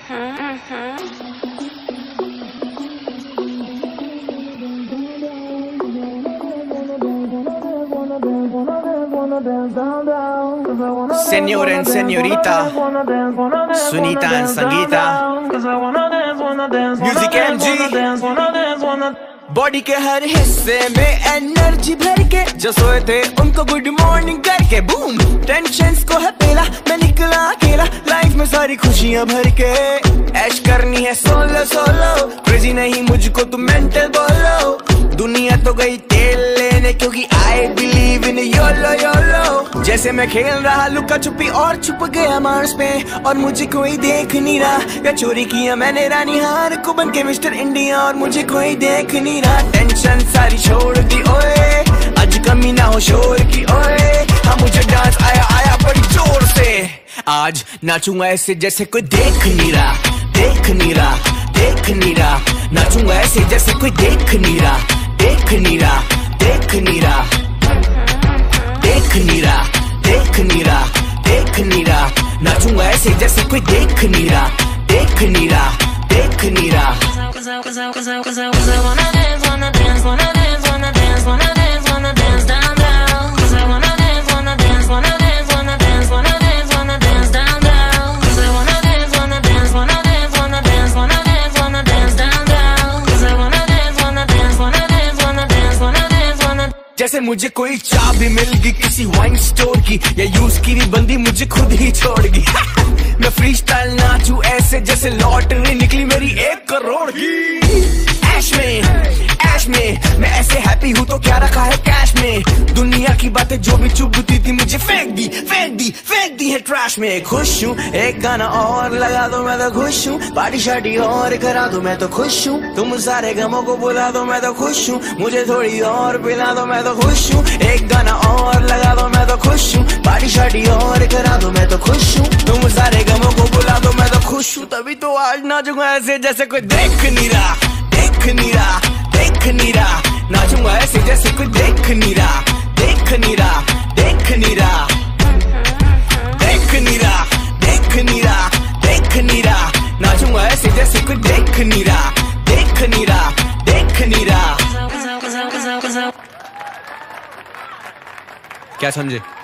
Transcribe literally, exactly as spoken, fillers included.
Señor and señorita, Sunita and Sangeeta, Music M G। Body के हर हिस्से में एनर्जी भर के जो सोए थे उनको गुड मॉर्निंग करके बूम। टेंशन्स को है पेला, मैं निकला अकेला लाइफ में सारी खुशियां भर के। ऐश करनी है सोलो सोलो, क्रेजी नहीं मुझको तुम मेंटल बोलो। दुनिया तो गई तेल लेने क्योंकि I believe in YOLO YOLO. जैसे मैं खेल रहा लुका छुपी और छुप गया मार्स पे और मुझे कोई देख नहीं रहा। या चोरी किया मैंने रानी हार को बन के मिस्टर इंडिया और मुझे कोई देख नहीं रहा। टेंशन सारी छोड़ दी ओए, आज कमी ना हो शोर की ओए। हाँ मुझे डांस आया आया बड़ी जोर से, आज नाचूंगा ऐसे जैसे कोई देख नहीं रहा, देख नहीं रहा, देख नहीं रहा। नाचूंगा ऐसे जैसे कोई देख नहीं रहा, देख नहीं रहा, देख नहीं रहा, देख नहीं रहा, देख नहीं रहा, देख नहीं रहा। नाचूंगा ऐसे जैसे कोई देख नहीं रहा, देख नहीं रहा, देख नहीं रहा। जैसे मुझे कोई चाबी मिल गई किसी वाइन स्टोर की, या यूज की भी बंदी मुझे खुद ही छोड़गी। मैं फ्री स्टाइल नाचू ऐसे जैसे लॉटरी निकली मेरी एक करोड़ की। ऐश में ऐश में मैं ऐसे हैप्पी हूँ तो क्या रखा है कैश में। दुनिया की बातें जो भी चुभती थी मुझे फेंक दी फेंक दी फेंक दी है ट्रैश में। खुश हूँ एक गाना और लगा दो मैं तो खुश हूँ, पार्टी शार्टी और करा दो मैं तो खुश हूँ। तुम सारे गमों को बुला दो मैं तो खुश हूँ, मुझे थोड़ी और पिला दो मैं तो खुश हूँ। एक गाना और लगा दो मैं तो खुश हूँ, पार्टी शार्टी और करा दो मैं तो खुश हूँ। तुम सारे गमों को बुला दो मैं तो खुश हूँ, तभी तो आज नाचूंगा ऐसे जैसे कोई देख नहीं रहा, देख नहीं रहा, देख नहीं रहा। नाचूंगा ऐसे जैसे कोई देख नहीं रहा, देख नहीं रहा, देख नहीं रहा, देख नहीं रहा, देख नहीं रहा, देख नहीं रहा। नाचूंगा ऐसे जैसे कोई देख नहीं रहा, देख नहीं रहा, देख नहीं रहा। क्या समझे?